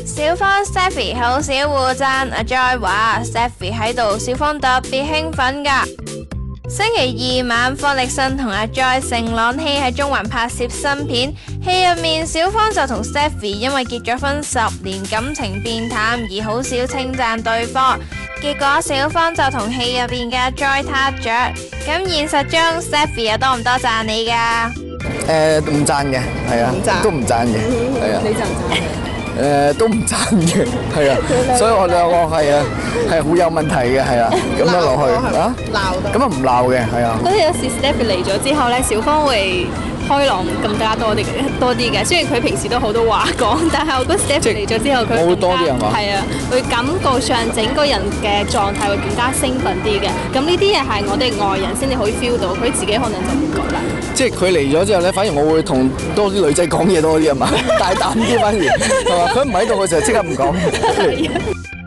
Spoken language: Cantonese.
小芳 Stephy 好少互讚，阿 Joy 話 Stephy 喺度，小芳特別興奮㗎。星期二晚，方力申同阿 Joy 盛朗希喺中環拍攝新片，戲入面小芳就同 Stephy 因為結咗婚10年，感情變淡而好少稱讚對方，結果小芳就同戲入邊嘅阿 Joy 撻着。咁現實中 Stephy 又多唔多讚你㗎？ 唔讚嘅，係啊，都唔讚嘅，係啊。 你讚唔讚佢？ 都唔讚嘅，係啊，所以我兩個係啊，係好有問題嘅，係啊，咁樣落去啊，鬧咁啊唔鬧嘅，係啊。 覺得有時 Stephy 嚟咗之後咧，小芳會開朗更加多啲嘅。雖然佢平時都好多話講，但係我覺得 Stephy 嚟咗之後，佢好多啲係嘛？ 係啊，會感覺上整個人嘅狀態會更加興奮啲嘅。咁呢啲嘢係我哋外人先至可以 feel 到，佢自己可能就唔覺啦。 即係佢嚟咗之後咧，反而我會同多啲女仔講嘢多啲係嘛，大膽啲反而係嘛，佢唔喺度我就即刻唔講。